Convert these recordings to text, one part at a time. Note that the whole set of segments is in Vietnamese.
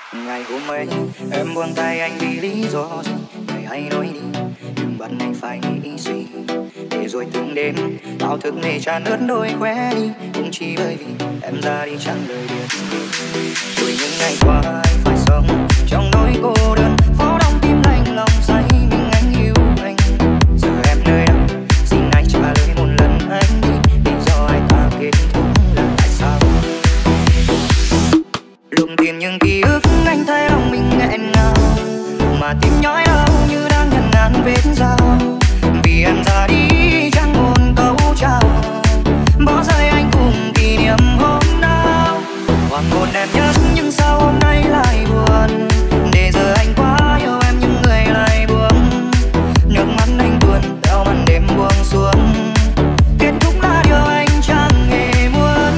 Ngày hôm ấy em buông tay anh vì lý do gì? Người hãy nói đi, đừng bắt anh phải nghĩ gì. Để rồi từng đêm bao thức mê tràn ướt đôi khóe đi, cũng chỉ bởi vì em ra đi chẳng lời biệt. Rồi những ngày qua anh phải sống trong nỗi cô đơn, phố đông tim lạnh lòng say mình anh yêu anh. Giờ em nơi đâu? Xin anh trả lời một lần anh đi, lý do ai ta kết thúc là tại sao? Lùng tìm những ký ức anh thấy lòng mình nghẹn ngào, mà tim nhói đau như đang ngần ngàn vết dao. Vì em ra đi chẳng một câu chào, bỏ rơi anh cùng kỷ niệm hôm nào. Hoàng hôn đẹp nhất nhưng sao hôm nay lại buồn, để giờ anh quá yêu em nhưng người lại buông. Nước mắt anh tuôn theo màn đêm buông xuống, kết thúc là điều anh chẳng hề muốn.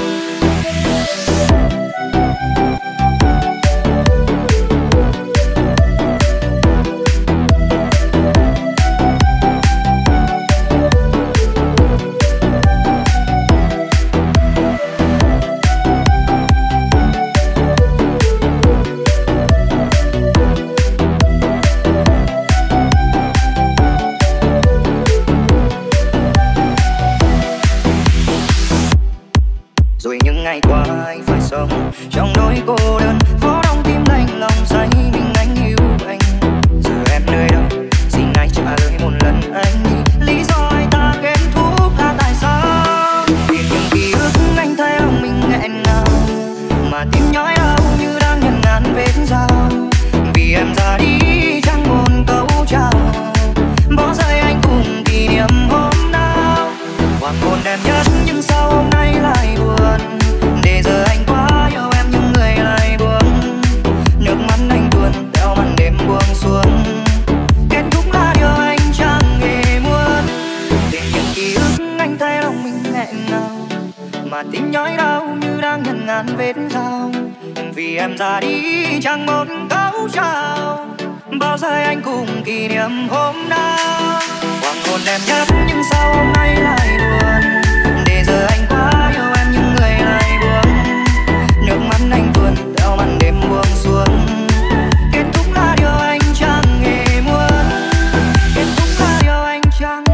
Rồi những ngày qua anh phải sống trong nỗi cô đơn, phố đông tim lạnh lòng say mình anh yêu anh. Giờ em nơi đâu? Xin anh trả lời một lần anh đi, lý do ai ta kết thúc là tại sao? Vì những ký ức anh thấy lòng mình nghẹn ngào, mà tim nhói đau như đang ngần ngàn vết dao. Vì em ra đi chẳng một câu chào, bỏ rơi anh cùng kỷ niệm hôm nào. Hoàng hôn đẹp nhất nhưng sao hôm nay lại buồn, để giờ anh quá yêu em nhưng người lại buông. Nước mắt anh tuôn theo màn đêm buông xuống, kết thúc là điều anh chẳng hề muốn. Để những ký ức anh thấy lòng mình nghẹn ngào, mà tim nhói đau như đang ngần ngàn vết dao. Vì em ra đi chẳng một câu chào, bao giờ anh cùng kỷ niệm hôm nào. Hoàng hôn đẹp nhất nhưng sao hôm nay lại buồn, để giờ anh quá yêu em nhưng người lại buông. Nước mắt anh tuôn theo màn đêm buông xuống, kết thúc là điều anh chẳng hề muốn. Kết thúc là điều anh chẳng.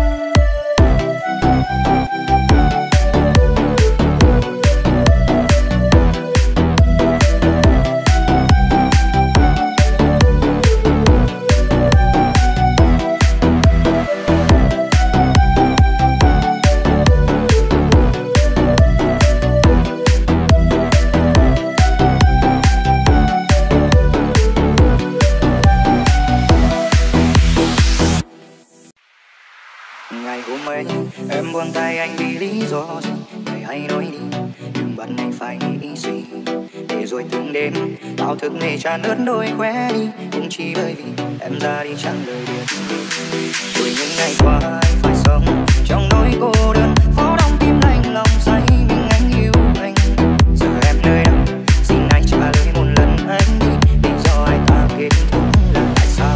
Ngày hôm ấy em buông tay anh vì lý do gì? Người hãy nói đi, đừng bắt anh phải nghĩ gì. Để rồi từng đêm bao thức mê tràn ướt đôi khóe đi, cũng chỉ bởi vì em ra đi chẳng lời biệt. Rồi những ngày qua anh phải sống trong nỗi cô đơn, phố đông tim lạnh lòng say mình anh yêu anh. Giờ em nơi đâu? Xin anh trả lời một lần anh đi, lý do ai ta kết thúc là tại sao?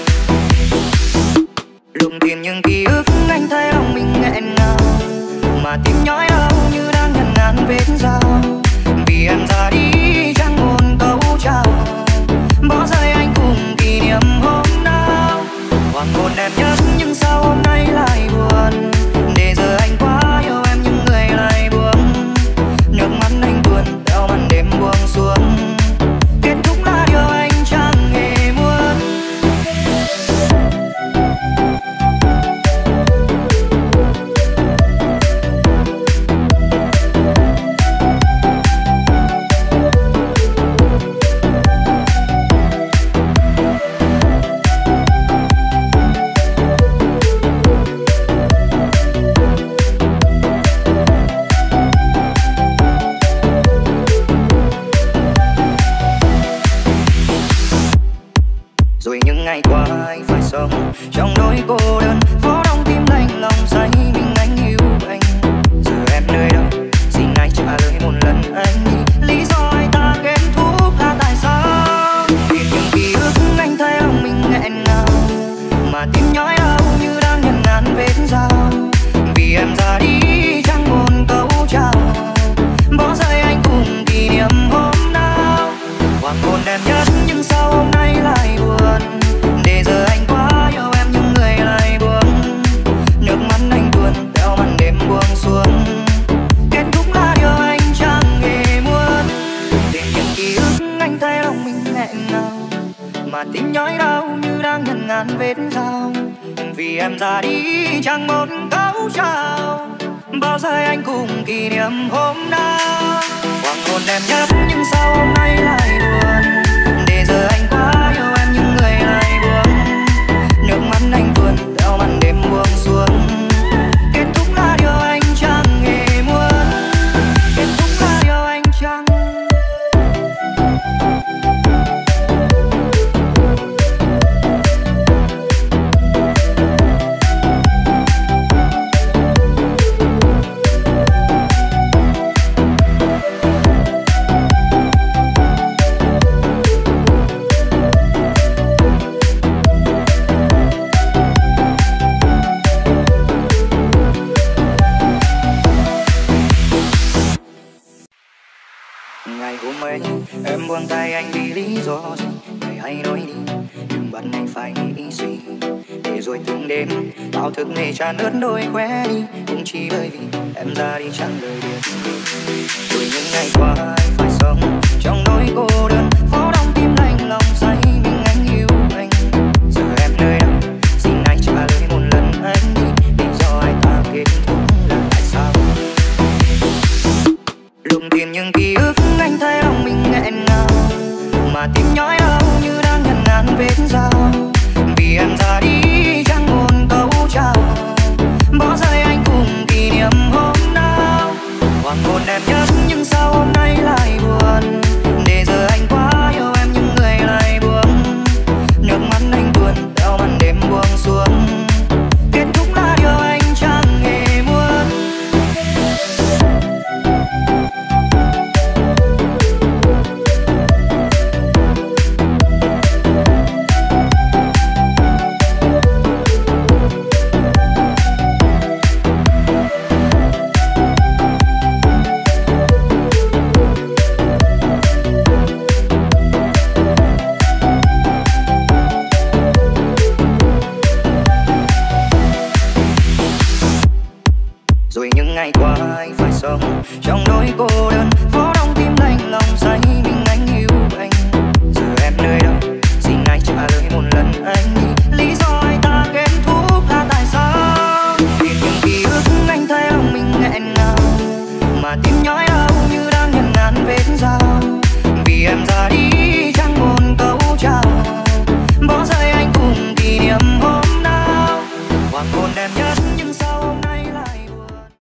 Lùng tìm những ký ức anh thấy lòng mình nghẹn ngào, mà tim nhói đau như đang ngần ngàn vết dao. Vì em ra đi chẳng một câu chào, bỏ rơi anh cùng kỷ niệm hôm nào. Hoàng hôn đẹp nhất nhưng sao hôm nay lại buồn, để giờ anh quá yêu em nhưng người lại buông. Nước mắt anh tuôn theo màn đêm buông xuống, kết thúc là điều anh chẳng hề muốn. Rồi những ngày qua anh phải sống trong nỗi cô đơn, phố đông tim lạnh lòng say mình anh yêu anh. Giờ em nơi đâu? Xin anh trả lời một lần anh đi, lý do ai ta kết thúc là tại sao? Vì những ký ức anh thấy lòng mình nghẹn ngào, mà tim nhói đau như đang ngần ngàn vết dao. Vì em ra đi chẳng một câu chào, bỏ rơi anh cùng kỷ niệm hôm nào. Hoàng hôn đẹp nhất nhưng sao hôm nay lại buồn. Để giờ anh quá yêu em nhưng người lại buông. Nước mắt anh tuôn theo màn đêm buông xuống. Kết thúc là điều anh chẳng hề muốn. Tìm những ký ức anh thấy lòng mình nghẹn ngào, mà tim nhói đau như đang nhận ngàn vết dao. Vì em ra đi chẳng một câu chào. Bao giờ anh cùng kỷ niệm hôm nào. Hoàng hôn đẹp nhất nhưng sao hôm nay lại buồn. Để giờ anh quá yêu em nhưng người lại buông. Nước mắt anh tuôn theo màn đêm buông xuống. Kết thúc là điều anh chẳng hề muốn. Kết thúc là điều anh chẳng. Ngày hôm ấy em buông tay anh vì lý do gì? Người hãy nói đi, đừng bắt anh phải nghĩ suy. Để rồi từng đêm bao thức mê tràn ướt đôi khóe đi. Cũng chỉ bởi vì em ra đi chẳng lời biệt. Rồi những ngày qua anh phải sống trong nỗi cô đơn. Phố đông tim lạnh lòng say mình anh yêu anh. Giờ em nơi đâu? Xin anh trả lời một lần anh đi. Lý do ai ta kết thúc là tại sao? Lùng tìm những ký ức anh thấy lòng mình nghẹn ngào, mà tim nhói đau như đang nhận ngàn vết dao. Vì em ra đi chẳng một câu chào. Bỏ rơi anh cùng kỷ niệm hôm nào. Hoàng hôn đẹp nhất nhưng sao hôm nay lại buồn. Để giờ anh quá yêu em nhưng người lại buông. Nước mắt anh tuôn theo màn đêm buông xuống. Kết thúc là điều anh chẳng hề muốn. Rồi những ngày qua anh phải sống trong nỗi cô đơn. Phố đông tim lạnh lòng say mình anh yêu anh. Giờ em nơi đâu? Xin anh trả lời một lần anh đi. Lý do ai ta kết thúc là tại sao? Vì những ký ức anh thấy lòng mình nghẹn ngào, mà tim nhói đau như đang nhận ngàn vết dao. Vì em ra đi chẳng một câu chào. Bỏ rơi anh cùng kỷ niệm hôm nào. Hoàng hôn đẹp nhất nhưng sao hôm